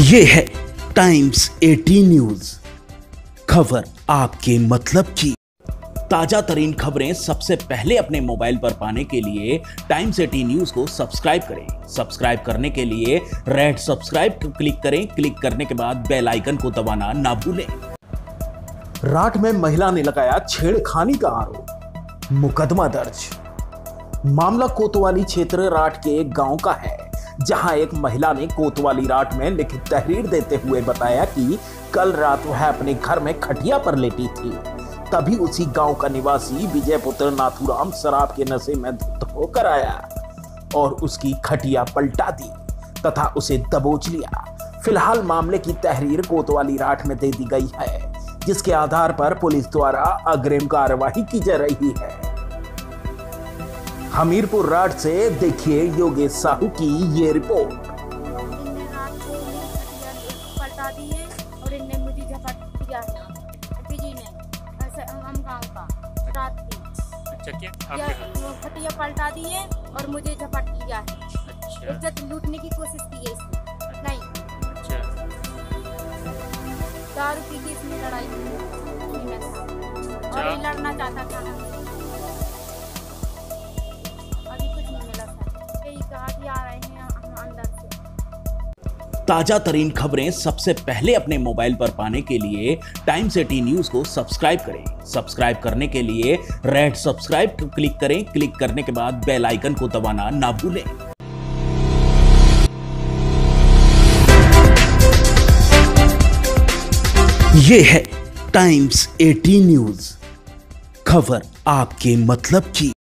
ये है times 18 news, खबर आपके मतलब की। ताजा तरीन खबरें सबसे पहले अपने मोबाइल पर पाने के लिए टाइम्स 18 न्यूज को सब्सक्राइब करें। सब्सक्राइब करने के लिए रेड सब्सक्राइब क्लिक करें। क्लिक करने के बाद बेल आइकन को दबाना ना भूलें। राठ में महिला ने लगाया छेड़खानी का आरोप, मुकदमा दर्ज। मामला कोतवाली क्षेत्र राठ के एक गांव का है, जहां एक महिला ने कोतवाली राठ में लिखित तहरीर देते हुए बताया कि कल रात वह अपने घर में खटिया पर लेटी थी। तभी उसी गांव का निवासी विजय पुत्र नाथुराम शराब के नशे में धुत होकर आया और उसकी खटिया पलटा दी तथा उसे दबोच लिया। फिलहाल मामले की तहरीर कोतवाली राठ में दे दी गई है, जिसके आधार पर पुलिस द्वारा अग्रिम कार्यवाही की जा रही है। हमीरपुर राठ से देखिए योगेश साहू की ये रिपोर्ट। इनने रात को पलटा दी है और इनने मुझे झपट दिया है। जी ने ऐसे हम गांव का रात की। अच्छा, क्या वो खटिया पलटा दी है और मुझे झपट लिया है। अच्छा, इज्जत लूटने की कोशिश की है इसने। नहीं, अच्छा, दारू पी के इसने लड़ाई की मेरे साथ और ये लड़ना चाहता था। अभी कुछ नहीं मिला सर, यही कहा कि आ रहे हैं हम अंदर से। ताजा तरीन खबरें सबसे पहले अपने मोबाइल पर पाने के लिए टाइम्स 18 न्यूज को सब्सक्राइब करें। सब्सक्राइब करने के लिए रेड सब्सक्राइब क्लिक करें। क्लिक करने के बाद बेल आइकन को दबाना ना भूलें। ये है टाइम्स 18 न्यूज, खबर आपके मतलब की।